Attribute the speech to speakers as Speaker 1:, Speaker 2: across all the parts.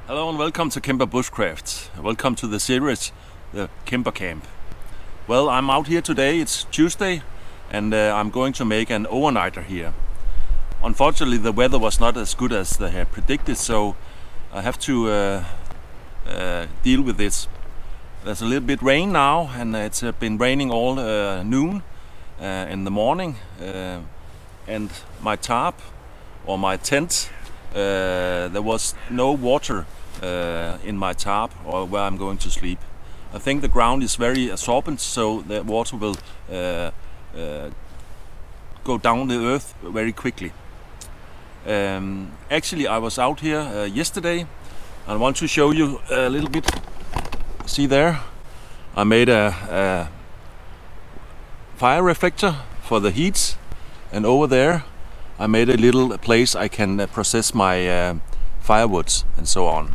Speaker 1: Hello and welcome to Kimber Bushcraft. Welcome to the series, the Kimber Camp. Well, I'm out here today, it's Tuesday, and I'm going to make an overnighter here. Unfortunately, the weather was not as good as they had predicted, so I have to deal with this. There's a little bit rain now, and it's been raining all noon in the morning, and my tarp or my tent, there was no water in my tarp or where I'm going to sleep. I think the ground is very absorbent, so the water will go down the earth very quickly. Actually, I was out here yesterday. I want to show you a little bit. See there, I made a fire reflector for the heat, and over there I made a little place I can process my firewoods and so on.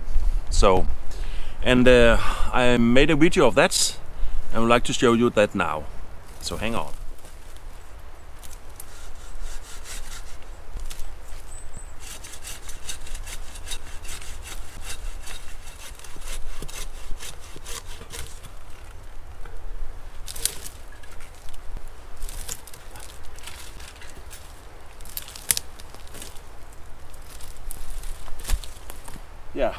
Speaker 1: I made a video of that. I would like to show you that now. So hang on. Yeah.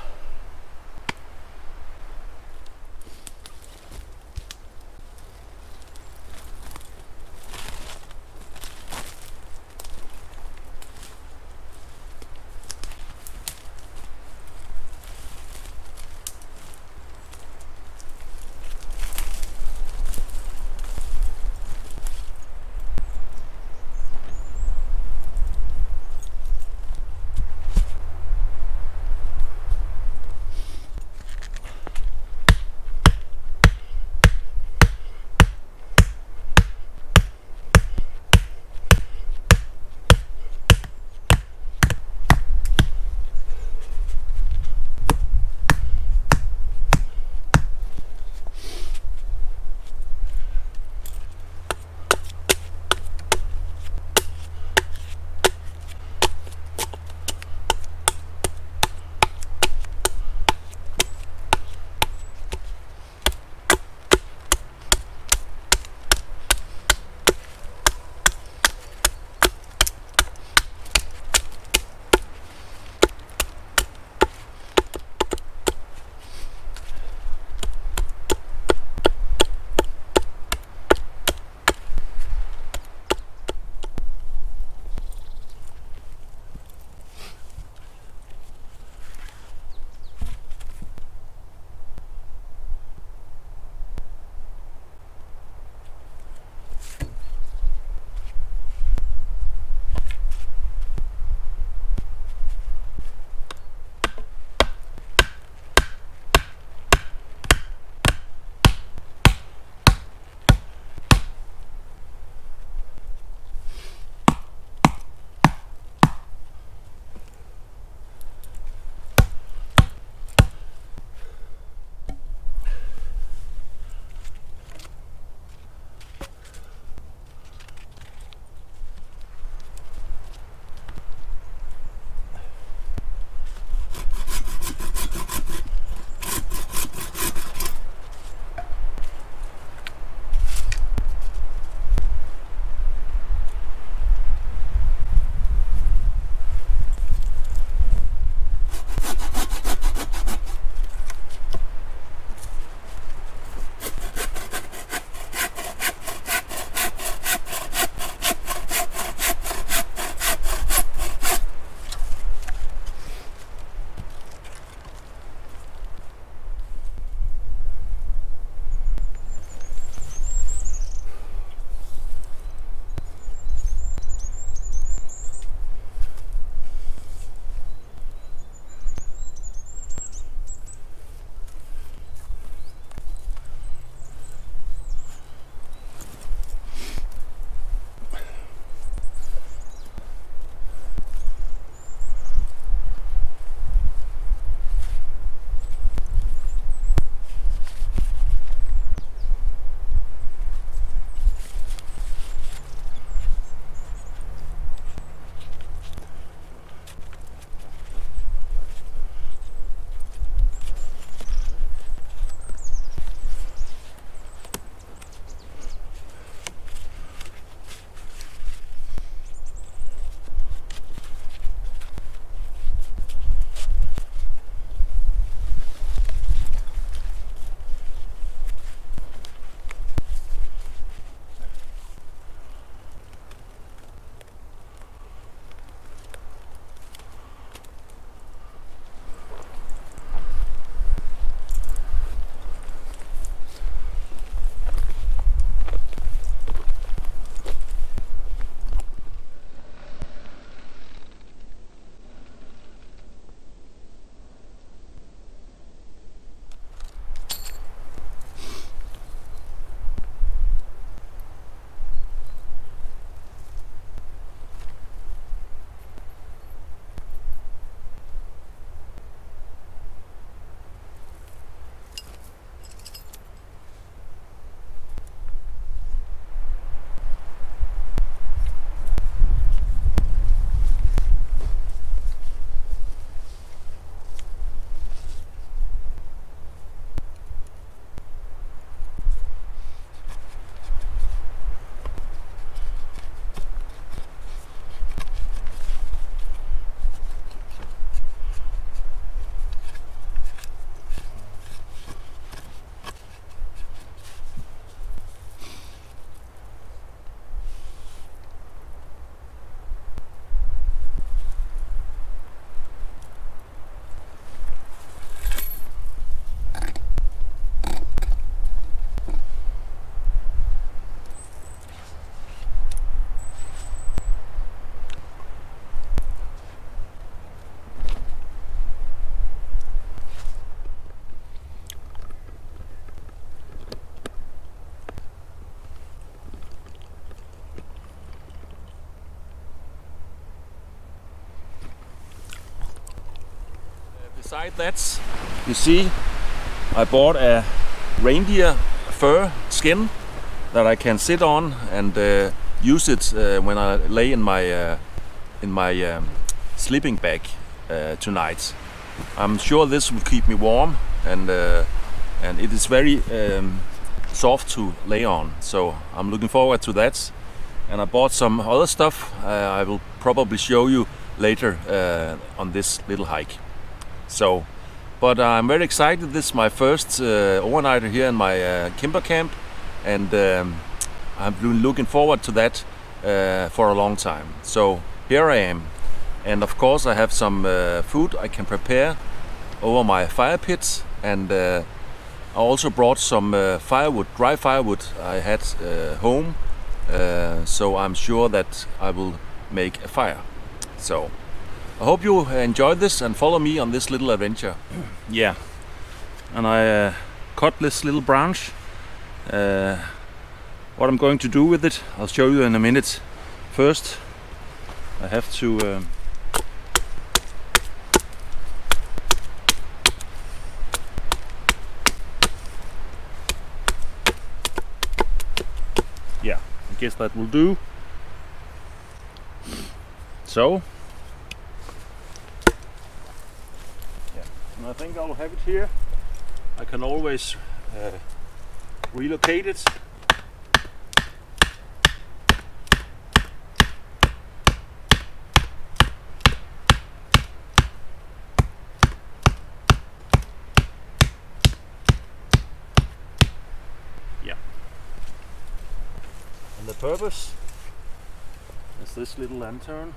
Speaker 1: Beside that, you see, I bought a reindeer fur skin that I can sit on and use it when I lay in my sleeping bag tonight. I'm sure this will keep me warm, and it is very soft to lay on. So I'm looking forward to that. And I bought some other stuff I will probably show you later on this little hike. So, but I'm very excited. This is my first overnighter here in my Kimber camp, and I've been looking forward to that for a long time. So here I am, and of course I have some food I can prepare over my fire pit, and I also brought some firewood, dry firewood I had home, so I'm sure that I will make a fire. So I hope you enjoyed this and follow me on this little adventure. Yeah, and I cut this little branch. What I'm going to do with it, I'll show you in a minute. First, I have to yeah, I guess that will do. So, yeah, and I think I'll have it here. I can always relocate it. Yeah. And the purpose is this little lantern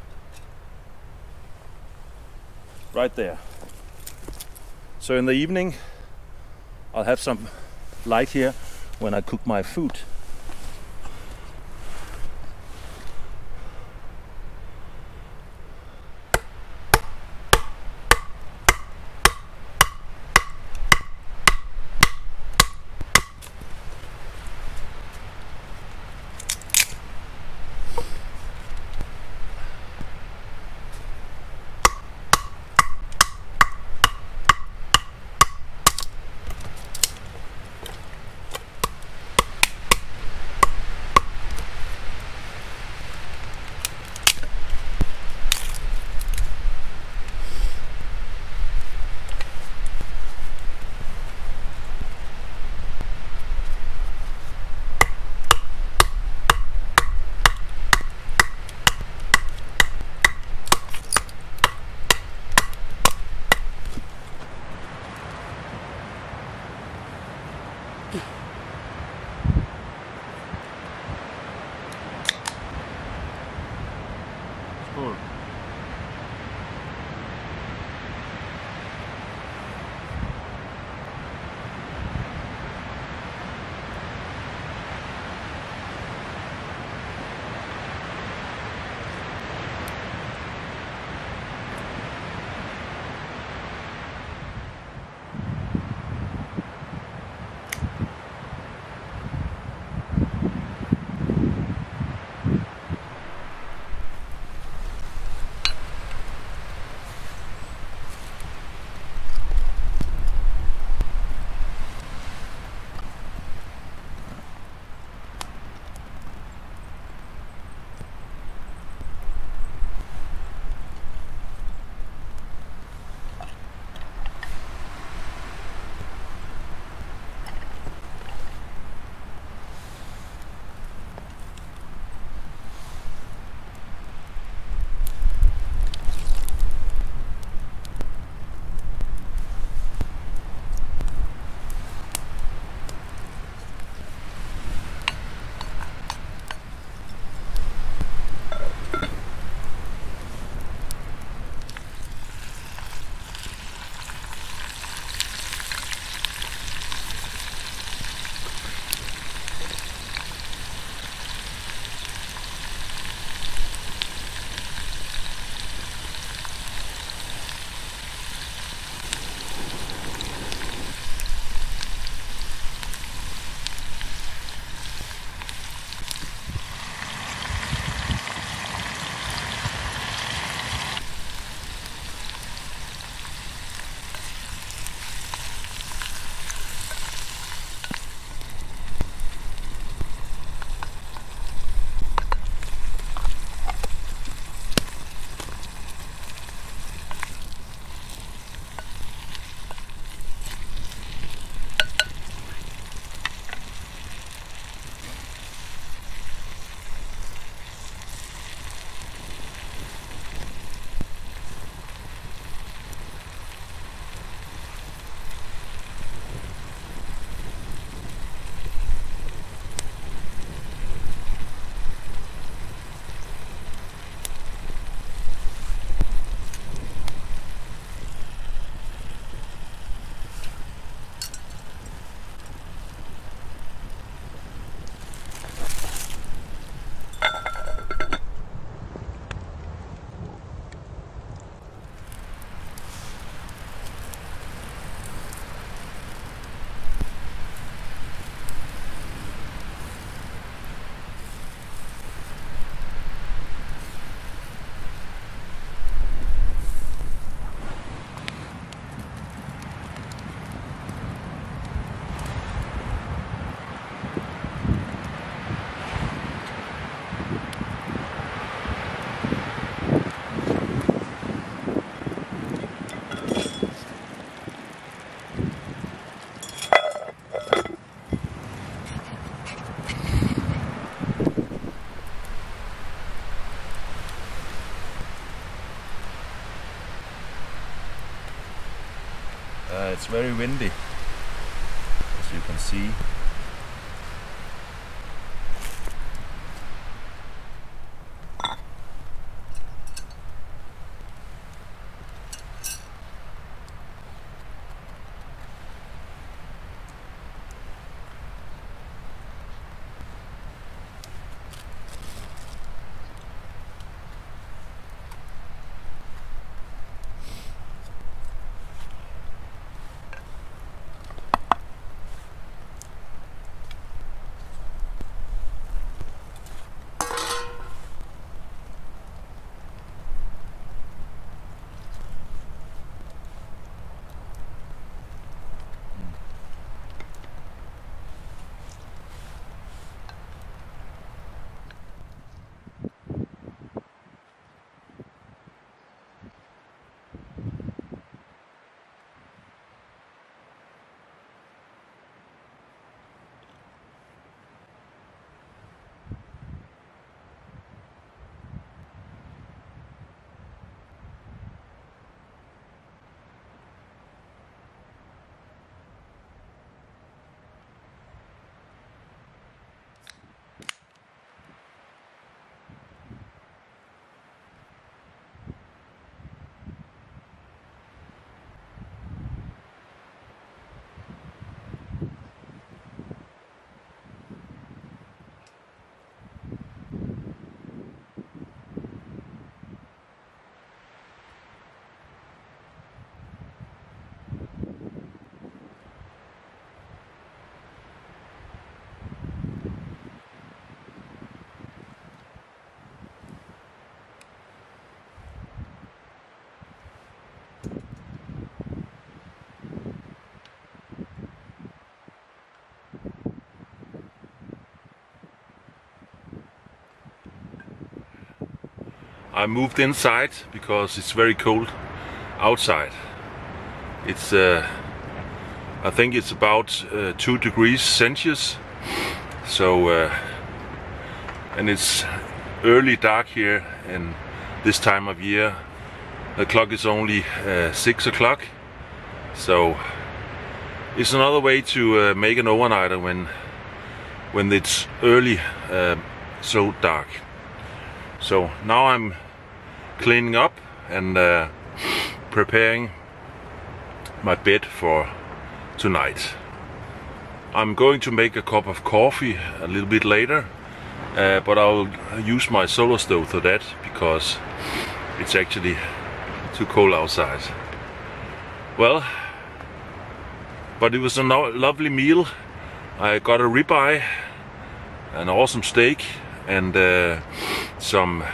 Speaker 1: right there. So in the evening I'll have some light here when I cook my food. It's very windy, as you can see. I moved inside because it's very cold outside. It's I think it's about 2 degrees Celsius. So and it's early dark here, and this time of year the clock is only 6 o'clock. So it's another way to make an overnighter when it's early, so dark. So now I'm cleaning up and preparing my bed for tonight. I'm going to make a cup of coffee a little bit later, but I'll use my solar stove for that because it's actually too cold outside. Well, but it was a lovely meal. I got a ribeye, an awesome steak, and some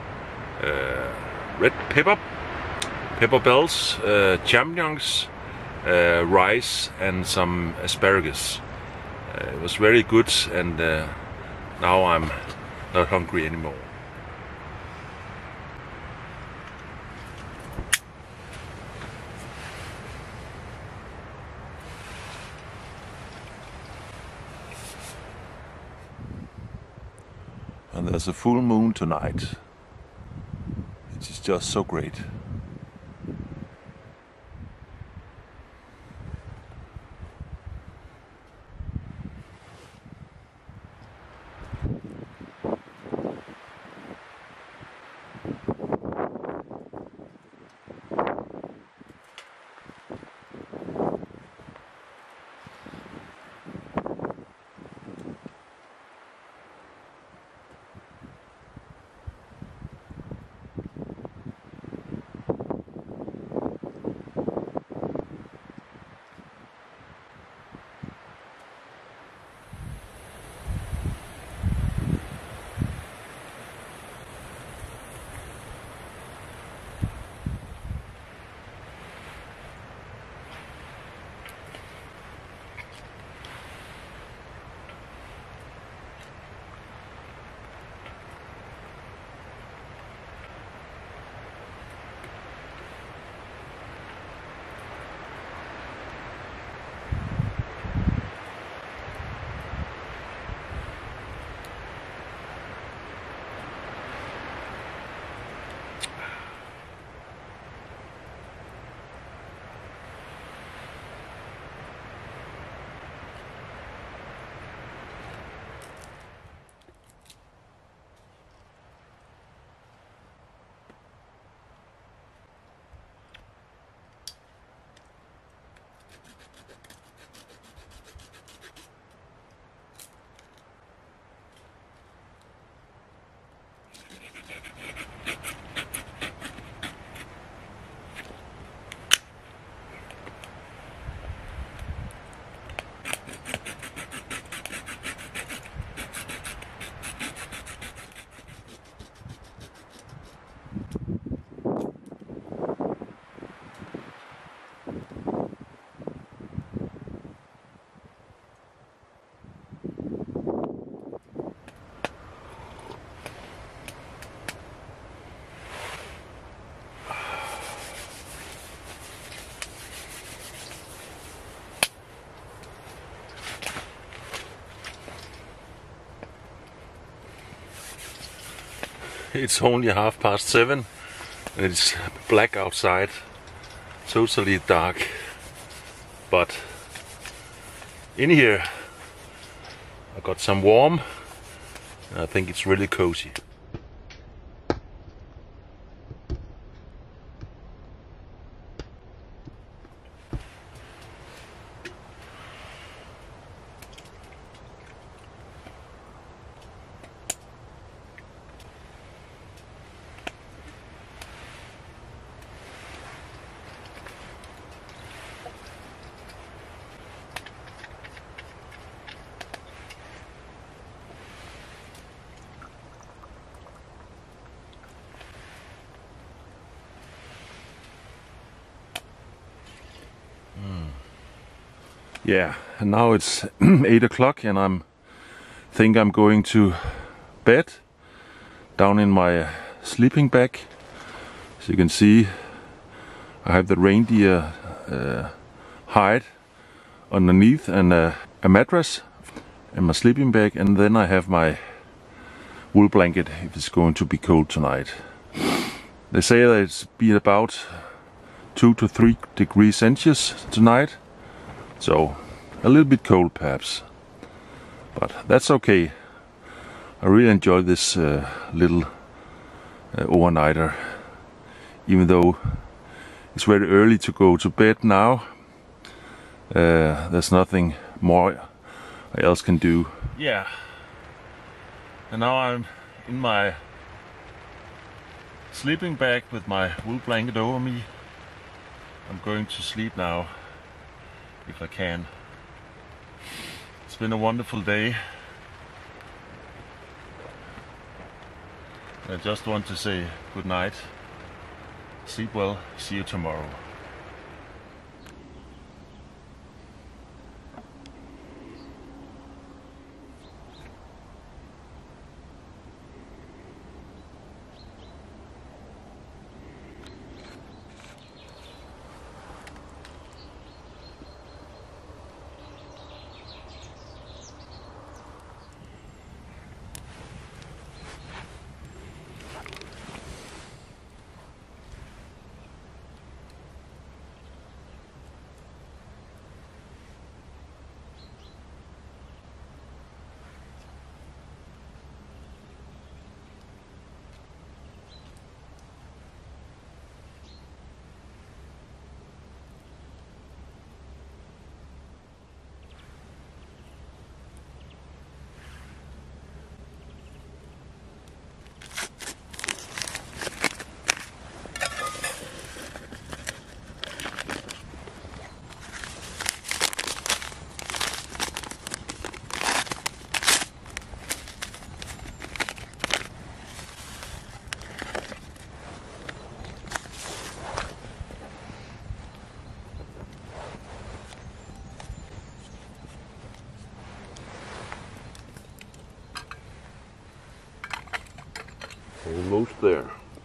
Speaker 1: red pepper bells, champignons, rice, and some asparagus. It was very good, and now I'm not hungry anymore. And there's a full moon tonight. It is just so great. It's only 7:30 and it's black outside, totally dark. But in here I got some warm and I think it's really cozy. Yeah, and now it's 8 o'clock and I'm going to bed down in my sleeping bag. As you can see, I have the reindeer hide underneath and a mattress and my sleeping bag, and then I have my wool blanket if it's going to be cold tonight. They say that it's be about 2 to 3 degrees Celsius tonight. So, a little bit cold perhaps, but that's okay. I really enjoy this little overnighter, even though it's very early to go to bed now. There's nothing more I else can do. Yeah, and now I'm in my sleeping bag with my wool blanket over me. I'm going to sleep now, if I can. It's been a wonderful day. I just want to say good night. Sleep well. See you tomorrow. Almost there.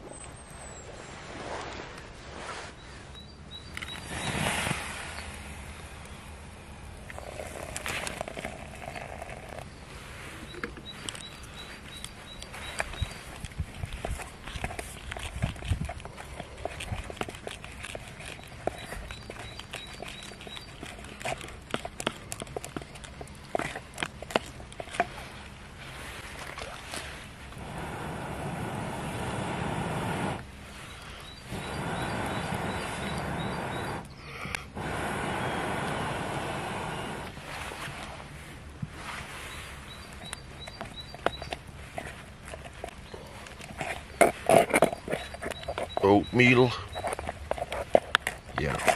Speaker 1: Oatmeal. Yeah.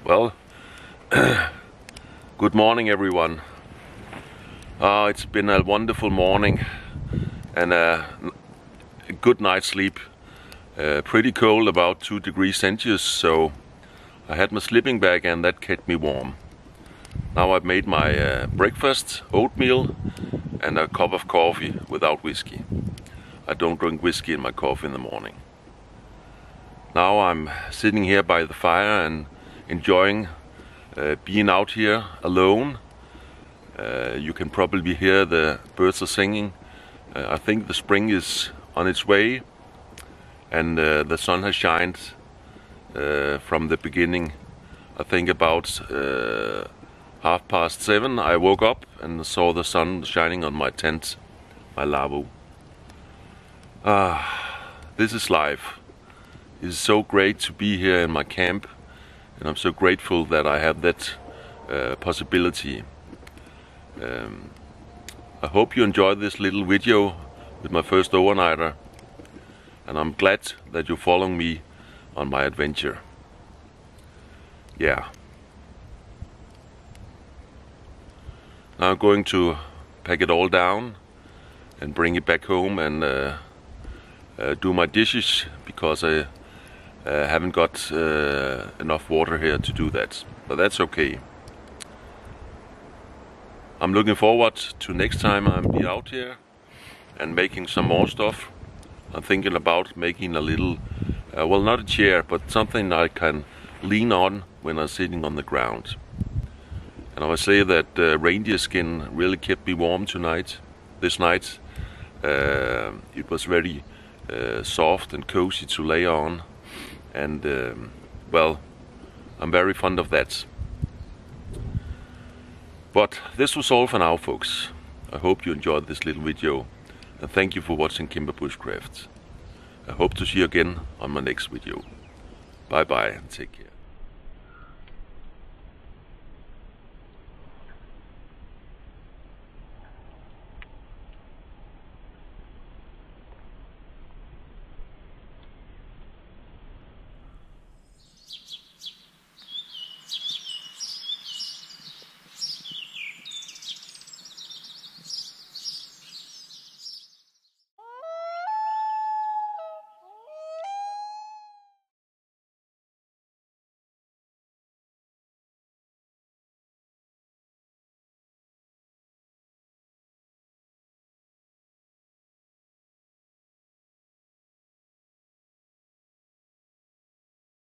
Speaker 2: Well, good morning everyone. It's been a wonderful morning and a good night's sleep. Pretty cold, about 2 degrees Celsius, so I had my sleeping bag and that kept me warm. Now I've made my breakfast, oatmeal and a cup of coffee without whiskey. I don't drink whiskey in my coffee in the morning. Now I'm sitting here by the fire and enjoying being out here alone. You can probably hear the birds are singing. I think the spring is on its way, and the sun has shined from the beginning. I think about 7:30 I woke up and saw the sun shining on my tent, my lavvo. This is life. It is so great to be here in my camp, and I'm so grateful that I have that possibility. I hope you enjoyed this little video with my first overnighter, and I'm glad that you're following me on my adventure. Yeah. Now I'm going to pack it all down and bring it back home and do my dishes, because I haven't got enough water here to do that, but that's okay. I'm looking forward to next time I'll be out here and making some more stuff. I'm thinking about making a little, well, not a chair, but something I can lean on when I'm sitting on the ground. And I must say that reindeer skin really kept me warm this night. It was very soft and cozy to lay on, and well, I'm very fond of that. But this was all for now, folks. I hope you enjoyed this little video, and thank you for watching Kimber Bushcraft. I hope to see you again on my next video. Bye bye and take care.